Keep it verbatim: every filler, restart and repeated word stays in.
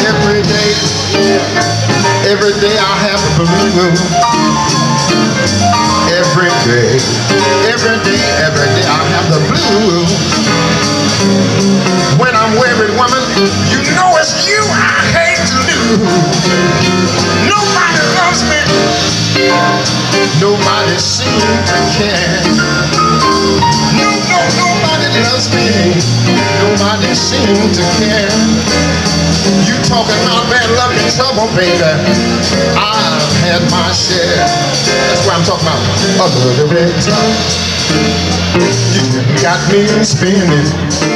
Every day, every day I have the blues. Every day, every day, every day I have the blues. When I'm worried, woman, you know it's you I hate to lose. Nobody loves me. Nobody seems to care. No, no, nobody loves me. Nobody seems to care. You talking about bad luck and trouble, baby. I've had my share. That's what I'm talking about. A little red tongue. You got me spinning.